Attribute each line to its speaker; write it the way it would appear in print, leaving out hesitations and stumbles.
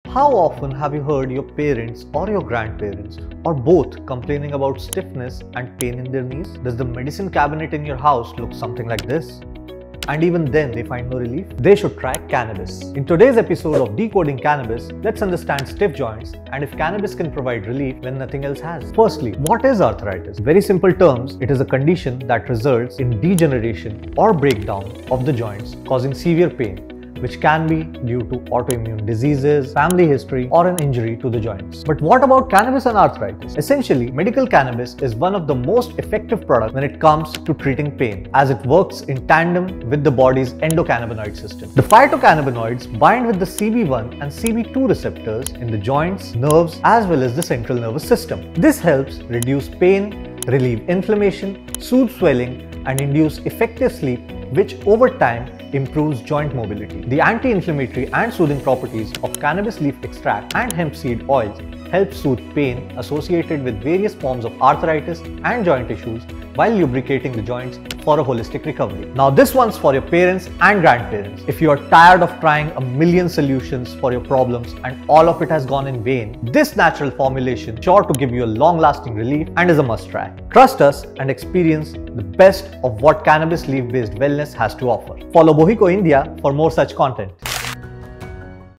Speaker 1: How often have you heard your parents or your grandparents or both complaining about stiffness and pain in their knees? Does the medicine cabinet in your house look something like this? And even then they find no relief? They should try cannabis. In today's episode of Decoding Cannabis, let's understand stiff joints and if cannabis can provide relief when nothing else has. Firstly, what is arthritis? In very simple terms, it is a condition that results in degeneration or breakdown of the joints, causing severe pain, which can be due to autoimmune diseases, family history, or an injury to the joints. But what about cannabis and arthritis? Essentially, medical cannabis is one of the most effective products when it comes to treating pain, as it works in tandem with the body's endocannabinoid system. The phytocannabinoids bind with the CB1 and CB2 receptors in the joints, nerves, as well as the central nervous system. This helps reduce pain, relieve inflammation, soothe swelling, and induce effective sleep, which over time improves joint mobility. The anti-inflammatory and soothing properties of cannabis leaf extract and hemp seed oils help soothe pain associated with various forms of arthritis and joint issues while lubricating the joints for a holistic recovery. Now this one's for your parents and grandparents. If you are tired of trying a million solutions for your problems and all of it has gone in vain, this natural formulation is sure to give you a long-lasting relief and is a must-try. Trust us and experience the best of what cannabis leaf-based wellness has to offer. Follow BOHECO India for more such content.